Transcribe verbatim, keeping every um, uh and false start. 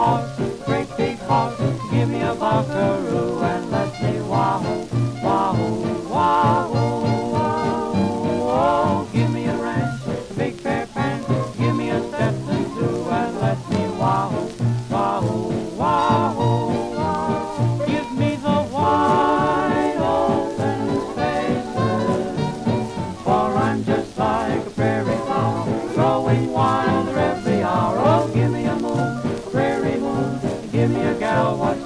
horse, great big horse. Give me a buckaroo and let me wahoo, wahoo, wahoo, wahoo. Oh, give me a ranch, a big fair pants. Give me a Stetson too and let me wahoo, wahoo, wahoo, wahoo. Give me the wide open spaces, for I'm just like a prairie flower, growing wilder every hour. Oh, give me a moon, a prairie moon, give me a gal what's